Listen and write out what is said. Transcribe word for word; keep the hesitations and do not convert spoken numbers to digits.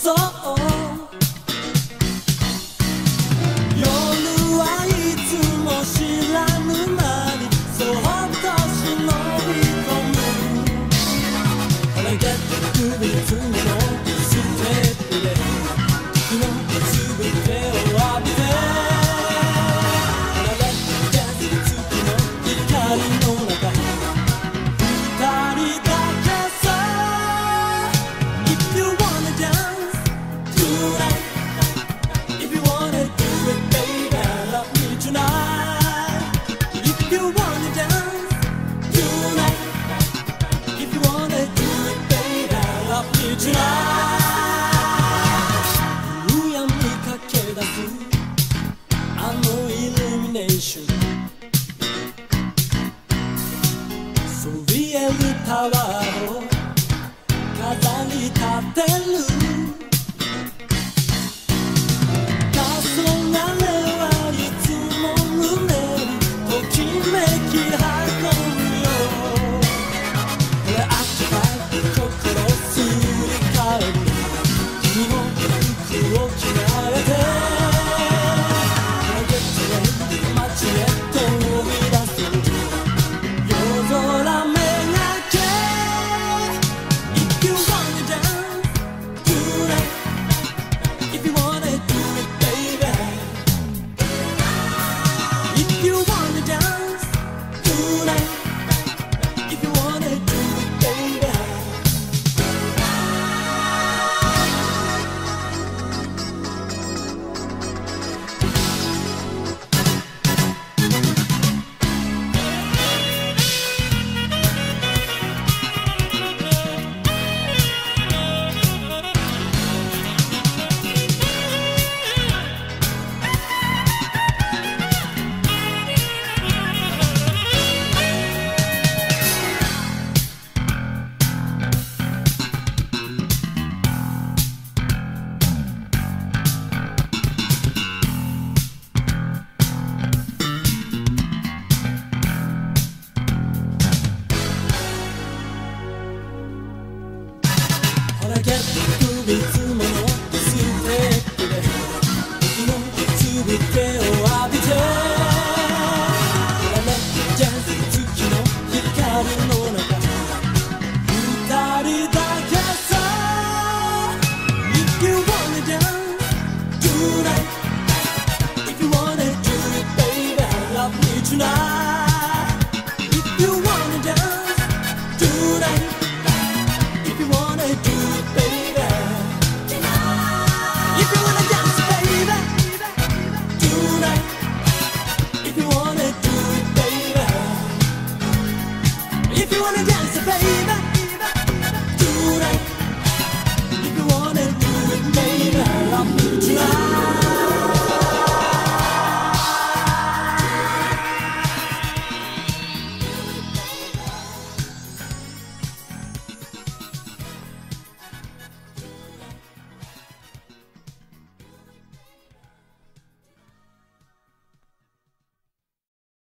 そう夜はいつも知らぬ間にそっと忍び込む When I get to the いつものステップで時の全てを浴びて When I let you dance 月の光の中二人だけさ If you wanna dance tonight If you wanna do it baby love me tonight If you wanna dance tonight If you wanna do it baby love me tonight 夕闇駆け出すあのイルミネーションそびえるタワーを飾り立てる